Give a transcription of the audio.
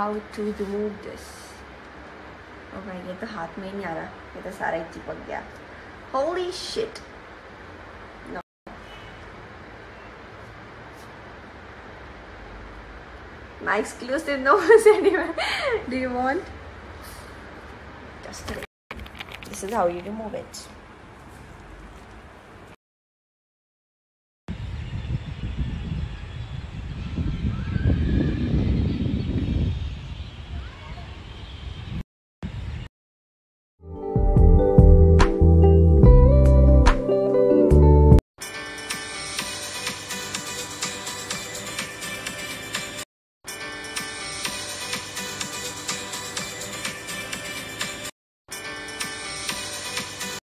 how to remove this. Oh भाई ये तो हाथ में ही नहीं आ रहा, ये तो सारा ही चिपक गया. Holy shit. No. My exclusive nose anyway. Do you want? Just this is how you remove it.